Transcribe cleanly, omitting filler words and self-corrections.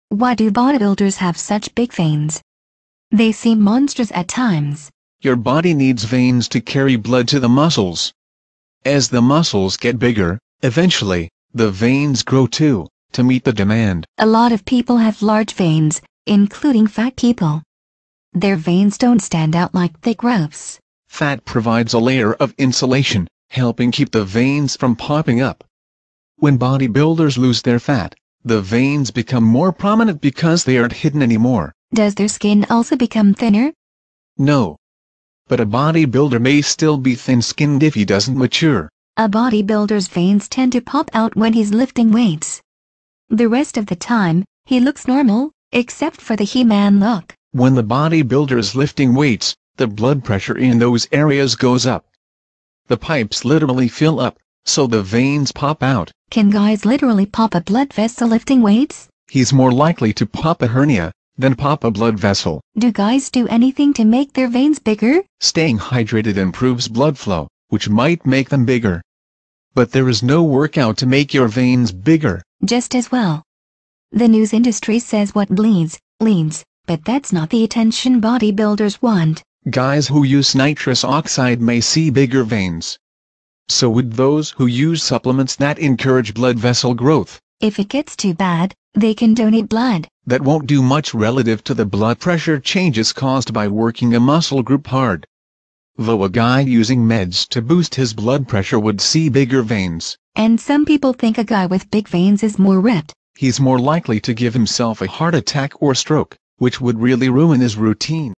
Why do bodybuilders have such big veins? They seem monstrous at times. Your body needs veins to carry blood to the muscles. As the muscles get bigger, eventually, the veins grow too, to meet the demand. A lot of people have large veins, including fat people. Their veins don't stand out like thick ropes. Fat provides a layer of insulation, helping keep the veins from popping up. When bodybuilders lose their fat, the veins become more prominent because they aren't hidden anymore. Does their skin also become thinner? No. But a bodybuilder may still be thin-skinned if he doesn't mature. A bodybuilder's veins tend to pop out when he's lifting weights. The rest of the time, he looks normal, except for the He-Man look. When the bodybuilder is lifting weights, the blood pressure in those areas goes up. The pipes literally fill up, so the veins pop out. Can guys literally pop a blood vessel lifting weights? He's more likely to pop a hernia than pop a blood vessel. Do guys do anything to make their veins bigger? Staying hydrated improves blood flow, which might make them bigger. But there is no workout to make your veins bigger. Just as well. The news industry says what bleeds, leans, but that's not the attention bodybuilders want. Guys who use nitrous oxide may see bigger veins. So would those who use supplements that encourage blood vessel growth. If it gets too bad, they can donate blood. That won't do much relative to the blood pressure changes caused by working a muscle group hard. Though a guy using meds to boost his blood pressure would see bigger veins. And some people think a guy with big veins is more ripped. He's more likely to give himself a heart attack or stroke, which would really ruin his routine.